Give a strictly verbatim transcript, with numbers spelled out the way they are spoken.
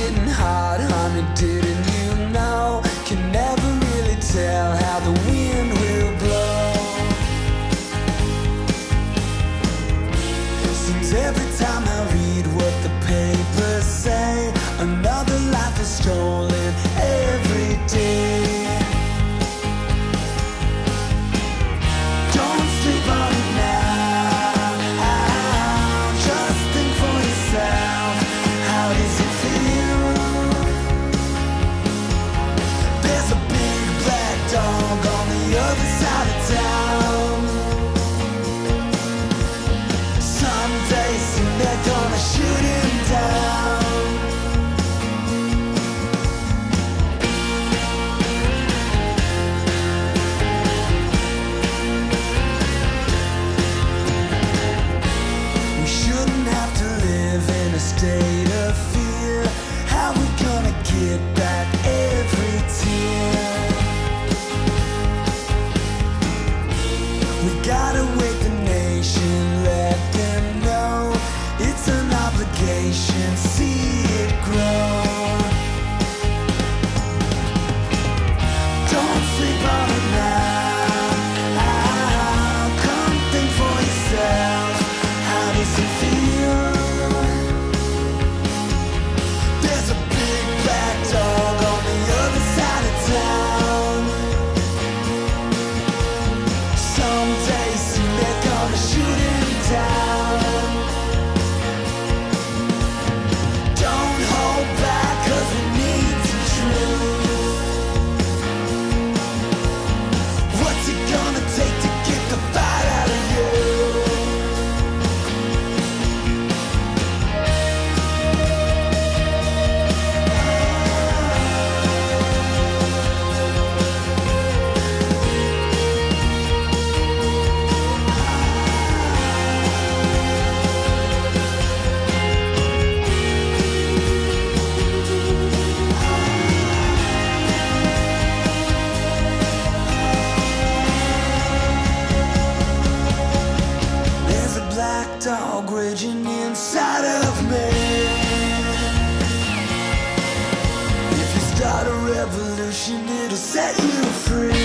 getting hot, honey, didn't you know? Can never really tell how the wind will blow. Seems every time I read what the papers say, another life is stolen every day. Don't sleep on it now, just think for yourself, how does it feel? There's a big black dog on the other side of town. Someday soon they're gonna shoot him down. We shouldn't have to live in a state of fear. How we gonna get back every tear? We gotta wake the nation, let them know it's an obligation, see it grow. Don't sleep on it now, come think for yourself, how does it feel? There's a big black dog on the other side of town. Someday soon they're gonna shoot him down. Don't hold back, 'cause we need some truth. What's it gonna take to get the fight out of you? There's a black dog raging inside of me. If you start a revolution, it'll set you free.